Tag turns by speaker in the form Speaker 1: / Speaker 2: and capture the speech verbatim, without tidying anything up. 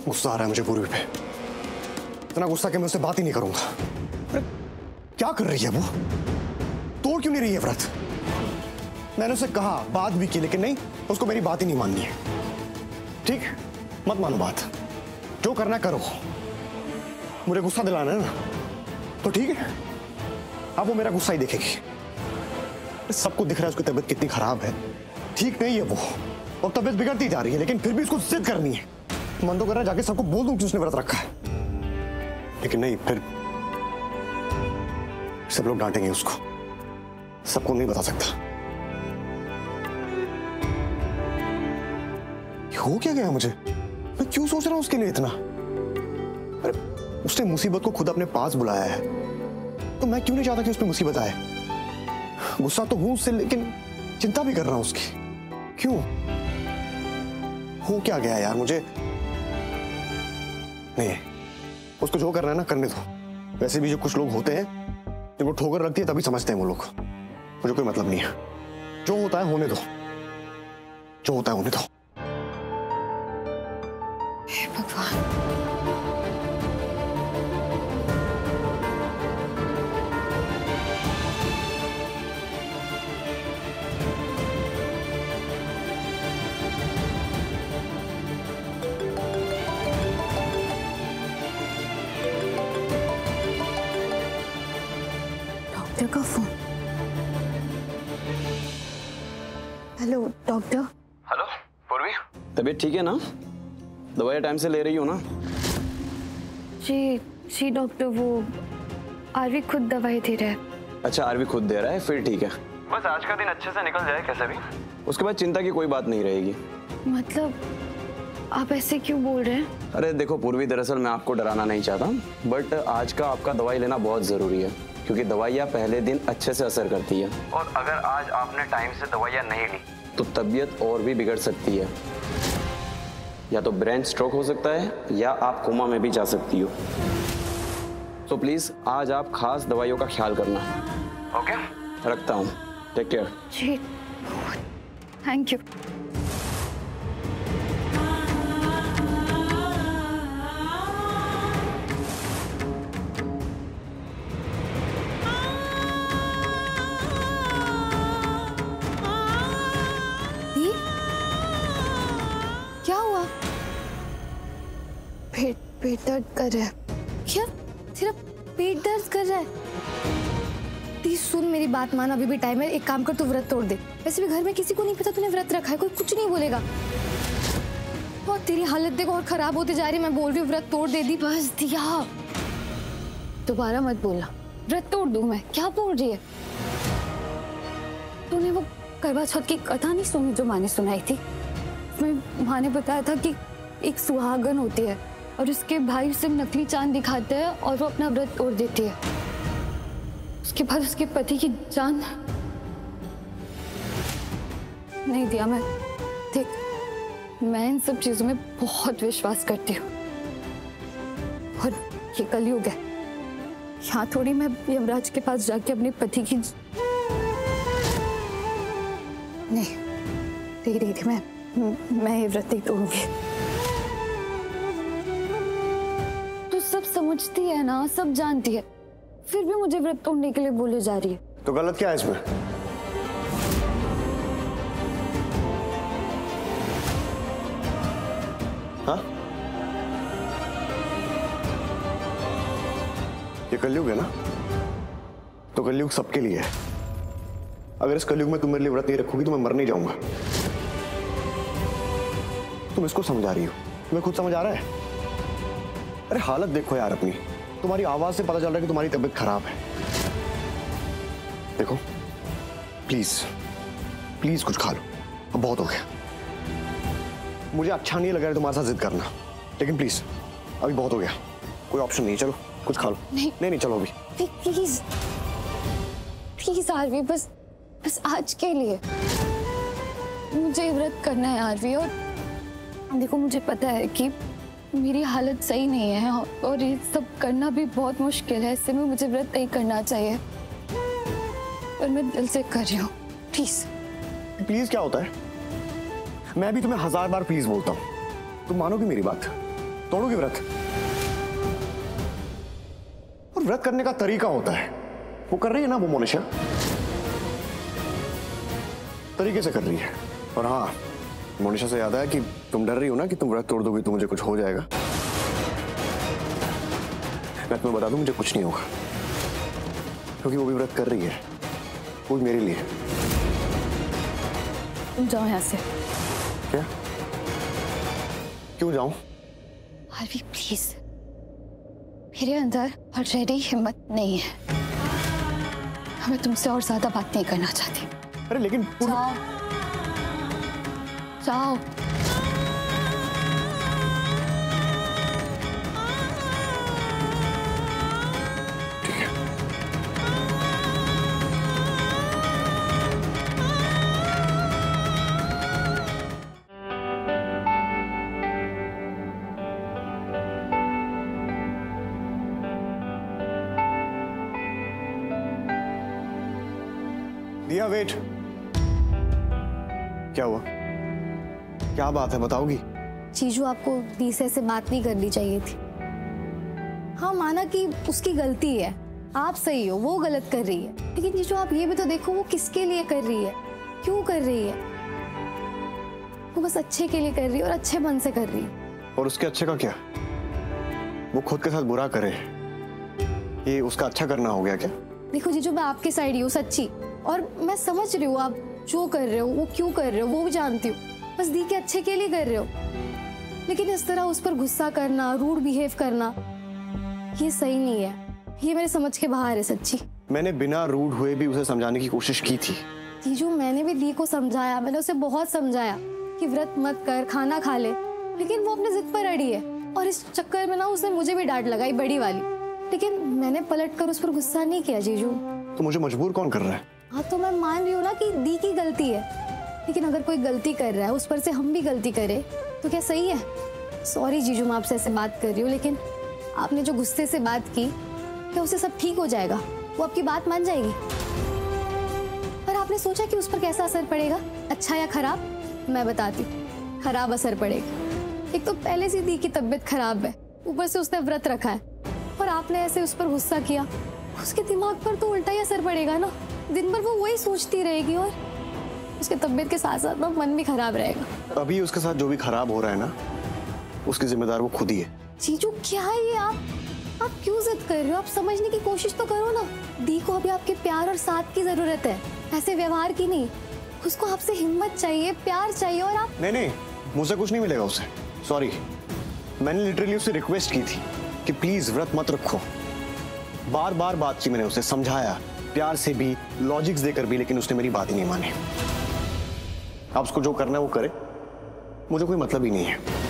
Speaker 1: गुस्सा आ रहा है मुझे पूर्वी पे, इतना गुस्सा कि मैं उससे बात ही नहीं करूंगा। अरे क्या कर रही है वो? तोड़ क्यों नहीं रही है व्रत? मैंने उसे कहा, बात भी की, लेकिन नहीं, उसको मेरी बात ही नहीं माननी है। ठीक, मत मानो बात, जो करना करो। मुझे गुस्सा दिलाना है ना, तो ठीक है, अब वो मेरा गुस्सा ही देखेगी। सबको दिख रहा है उसकी तबीयत कितनी खराब है, ठीक नहीं है वो, और तबीयत बिगड़ती जा रही है, लेकिन फिर भी उसको जिद करनी है। मन तो कर रहा है जाके सबको बोल दूं कि उसने व्रत रखा है, लेकिन नहीं, फिर सब लोग डांटेंगे उसको, सबको नहीं बता सकता। हो क्या गया मुझे? मैं क्यों सोच रहा हूं उसके लिए इतना? अरे उसने मुसीबत को खुद अपने पास बुलाया है, तो मैं क्यों नहीं चाहता कि उस पर मुसीबत आए? गुस्सा तो हूं उससे, लेकिन चिंता भी कर रहा हूं उसकी। क्यों? हो क्या गया यार मुझे? नहीं, उसको जो करना है ना करने दो। वैसे भी जो कुछ लोग होते हैं जिनको ठोकर लगती है तभी समझते हैं वो लोग, मुझे कोई मतलब नहीं है। जो होता है होने दो, जो होता है होने दो।
Speaker 2: हे भगवान, डॉक्टर का फोन। Hello doctor.
Speaker 3: हेलो पूर्वी, तबीयत ठीक है ना? दवाई टाइम से ले रही हो ना?
Speaker 2: जी जी डॉक्टर, वो आरवी खुद दवाई दे रहा है।
Speaker 3: अच्छा, आरवी खुद दे रहा है, फिर ठीक है। बस आज का दिन अच्छे से निकल जाए कैसे भी, उसके बाद चिंता की कोई बात नहीं रहेगी।
Speaker 2: मतलब आप ऐसे क्यों बोल रहे हैं?
Speaker 3: अरे देखो पूर्वी, दरअसल मैं आपको डराना नहीं चाहता, बट आज का आपका दवाई लेना बहुत जरूरी है, क्योंकि दवाइयाँ पहले दिन अच्छे से असर करती है, और अगर आज आपने टाइम से दवाइयाँ नहीं ली तो तबीयत और भी बिगड़ सकती है। या तो ब्रेन स्ट्रोक हो सकता है या आप कोमा में भी जा सकती हो। तो प्लीज आज आप खास दवाइयों का ख्याल करना। ओके, रखता हूँ, टेक केयर।
Speaker 2: जी थैंक यू। क्या हुआ? पेट पेट दर्द कर रहा है। क्या? सिर्फ पेट दर्द कर रहा है? प्लीज सुन, मेरी बात मान, अभी भी टाइम है। एक काम कर, तू व्रत तोड़ दे। वैसे भी घर में किसी को नहीं पता तूने व्रत रखा है, कोई कुछ नहीं बोलेगा। और तेरी हालत देखो और खराब होती जा रही है। मैं बोल रही हूँ व्रत तोड़ दे दी, बस दिया। दोबारा मत बोलना, व्रत तोड़ दूं मैं। क्या बोल रही है? तूने वो करवा चौथ की कथा नहीं सुनी जो माँ ने सुनाई थी? उसमें माँ ने बताया था कि एक सुहागन होती है और उसके भाई उसे नकली चांद दिखाते हैं और वो अपना व्रत तोड़ देती है। उसके बाद उसके पति की जान नहीं दिया। मैं देख, मैं इन सब चीजों में बहुत विश्वास करती हूँ, और ये कलयुग है। यहाँ थोड़ी मैं यमराज के पास जाके अपने पति की नहीं दे रही थी। मैं मैं ये व्रत नहीं तोड़ूंगी। तू सब समझती है ना, सब जानती है, फिर भी मुझे व्रत तोड़ने के लिए बोले जा रही है।
Speaker 1: तो गलत क्या है इसमें? हाँ? ये कलयुग है ना, तो कलयुग सबके लिए है। अगर इस कलयुग में तुम मेरे लिए व्रत नहीं रखोगी तो मैं मर नहीं जाऊंगा। तुम इसको समझा रही हो, तुम्हें खुद समझ आ रहा है? अरे हालत देखो यार अपनी, तुम्हारी आवाज से पता चल रहा है कि तुम्हारी तबीयत खराब है। देखो प्लीज प्लीज कुछ खा लो, अब बहुत हो गया। मुझे अच्छा नहीं लग रहा है तुम्हारे साथ जिद करना, लेकिन प्लीज अभी बहुत हो गया, कोई ऑप्शन नहीं। चलो कुछ खा लो।
Speaker 2: नहीं
Speaker 1: नहीं नहीं चलो अभी
Speaker 2: प्लीज प्लीज आरवी, बस बस आज के लिए मुझे व्रत करना है आरवी। और देखो मुझे पता है कि मेरी हालत सही नहीं है और ये सब करना भी बहुत मुश्किल है, इससे में मुझे व्रत नहीं करना चाहिए, पर मैं दिल से कर रही हूँ। प्लीज
Speaker 1: प्लीज क्या होता है? मैं भी तुम्हें हजार बार प्लीज बोलता हूँ, तुम मानोगी मेरी बात? तोड़ोगी व्रत? और व्रत करने का तरीका होता है, वो कर रही है ना वो मोनिशा, तरीके से कर रही है। और हाँ, मोनिशा से याद आया कि तुम डर रही हो ना कि तुम व्रत तोड़ दोगी तो मुझे कुछ हो जाएगा। मैं तुम्हें बता दूं, मुझे कुछ नहीं होगा, क्योंकि वो भी व्रत कर रही है, वो भी मेरे लिए।
Speaker 2: तुम जाओ यहाँ से।
Speaker 1: क्या? क्यों जाऊं?
Speaker 2: आरवी प्लीज, मेरे अंदर ऑलरेडी हिम्मत नहीं है, मैं तुमसे और ज्यादा बात नहीं करना चाहती।
Speaker 1: अरे लेकिन
Speaker 2: जाओ जाओ।
Speaker 1: ठीक है। दिया, वेट। क्या हुआ? क्या बात है, बताओगी?
Speaker 2: जीजू, आपको दी से ऐसे बात नहीं करनी चाहिए थी। हाँ, माना कि उसकी गलती है, आप सही हो, वो गलत कर रही है, लेकिन जीजू आप ये भी तो देखो वो किसके लिए कर रही है, क्यों कर रही है। वो बस अच्छे के लिए कर रही है और अच्छे मन से कर रही है।
Speaker 1: और उसके अच्छे का क्या? वो खुद के साथ बुरा करे, ये उसका अच्छा करना हो गया क्या?
Speaker 2: देखो जीजू, मैं आपके साइड ही हूँ, सच्ची, और मैं समझ रही हूँ आप जो कर रहे हो, वो क्यों कर रहे हो, वो भी जानती हूँ, बस दी के अच्छे के लिए कर रहे हो। लेकिन इस तरह उस पर गुस्सा करना, रूड बिहेव करना, ये सही नहीं है, ये मेरे समझ के बाहर है, सच्ची।
Speaker 1: मैंने बिना रूड हुए भी उसे समझाने की कोशिश की थी।
Speaker 2: जीजू, मैंने भी दी को समझाया, मैंने उसे बहुत समझाया कि व्रत मत कर, खाना खा ले, लेकिन वो अपने जिद पर अड़ी है, और इस चक्कर में ना उसने मुझे भी डांट लगाई, बड़ी वाली। लेकिन मैंने पलट कर उस पर गुस्सा नहीं किया जीजू।
Speaker 1: तो मुझे मजबूर कौन कर रहा है?
Speaker 2: हाँ, तो मैं मान रही हूँ ना कि दी की गलती है, लेकिन अगर कोई गलती कर रहा है, उस पर से हम भी गलती करें तो क्या सही है? सॉरी जीजू, मैं आपसे ऐसे बात कर रही हूँ, लेकिन आपने जो गुस्से से बात की, क्या उससे सब ठीक हो जाएगा? वो आपकी बात मान जाएगी? पर आपने सोचा कि उस पर कैसा असर पड़ेगा, अच्छा या खराब? मैं बताती हूँ, खराब असर पड़ेगा। एक तो पहले से दी की तबीयत खराब है, ऊपर से उसने व्रत रखा है, और आपने ऐसे उस पर गुस्सा किया, उसके दिमाग पर तो उल्टा ही असर पड़ेगा ना। दिन भर वो वही सोचती रहेगी, और उसके तबीयत के साथ साथ ना मन भी खराब रहेगा।
Speaker 1: अभी उसके साथ जो भी खराब हो रहा है ना, उसकी जिम्मेदार वो खुद ही है।
Speaker 2: जीजू, क्या है ये? आप आप क्यों जिद कर रहे हो? आप समझने की कोशिश तो करो ना। दी को अभी आपके प्यार और साथ की जरूरत है, ऐसे व्यवहार की नहीं। उसको आपसे हिम्मत चाहिए, प्यार चाहिए, और आप
Speaker 1: नहीं नहीं, मुझसे कुछ नहीं मिलेगा उसे, सॉरी। मैंने लिटरली उससे रिक्वेस्ट की थी कि प्लीज व्रत मत रखो। बार बार बात की मैंने, उसे समझाया, प्यार से भी, लॉजिक्स देकर भी, लेकिन उसने मेरी बात ही नहीं मानी। अब उसको जो करना है वो करे, मुझे कोई मतलब ही नहीं है।